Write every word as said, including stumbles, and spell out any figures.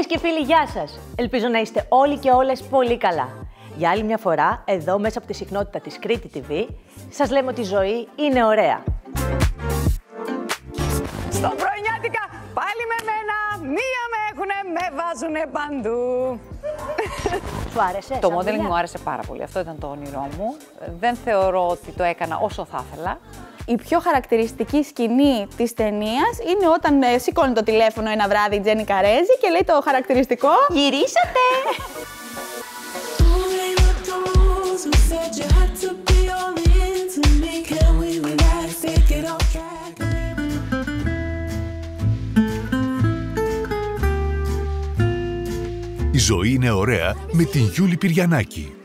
Φίλες και φίλοι, γεια σας! Ελπίζω να είστε όλοι και όλες πολύ καλά. Για άλλη μια φορά, εδώ μέσα από τη συχνότητα της Κρήτη τι βι, σας λέμε ότι η ζωή είναι ωραία. Στο πρωινιάτικα, πάλι με μένα, μία με έχουνε, με βάζουνε παντού. Σου άρεσε? Το modeling μου άρεσε πάρα πολύ, αυτό ήταν το όνειρό μου. Δεν θεωρώ ότι το έκανα όσο θα ήθελα. Η πιο χαρακτηριστική σκηνή της ταινίας είναι όταν ε, σηκώνει το τηλέφωνο ένα βράδυ η Τζένι Καρέζη και λέει το χαρακτηριστικό Γυρίσατε! Η ζωή είναι ωραία με την Γιούλη Πυριανάκη.